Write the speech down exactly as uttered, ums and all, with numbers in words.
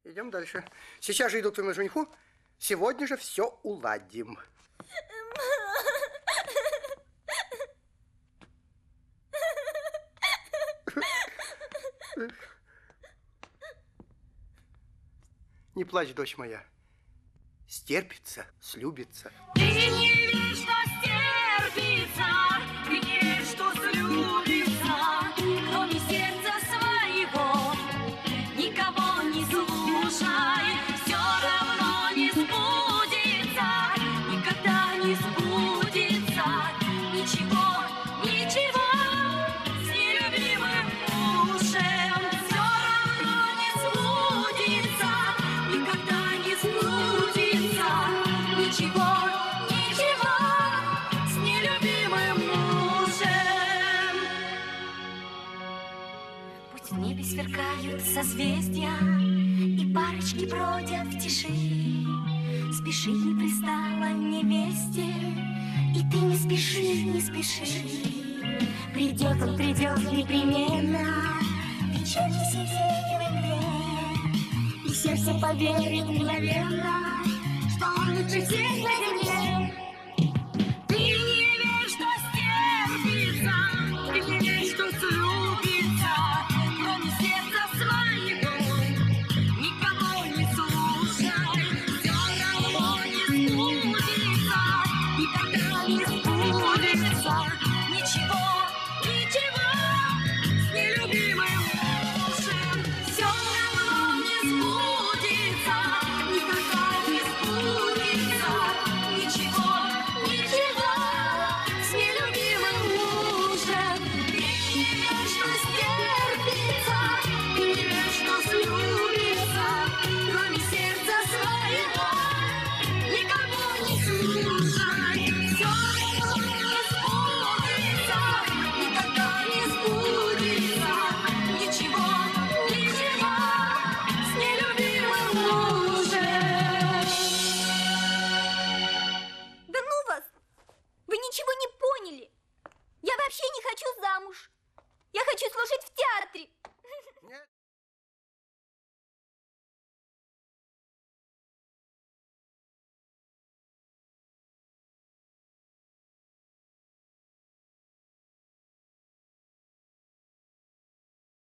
Идем дальше. Сейчас же иду к твоему жениху. Сегодня же все уладим. Не плачь, дочь моя. Стерпится, слюбится. Ты не веришь, что стерпится, ты не веришь, что слюбится, кроме сердца своего никого не слушай, все равно не сбудется, никогда не сбудется ничего, ничего с нелюбимым мужем, все равно не сбудется, никогда не сбудется ничего, ничего с нелюбимым мужем. Пусть в небе сверкают созвездия, и парочки бродят в тиши. Спешить не пристало невесте, и ты не спеши, не спеши. Придет он, придет непременно, вечерний сиденье в игре, и сердце поверит мгновенно, что он лучше всех на земле.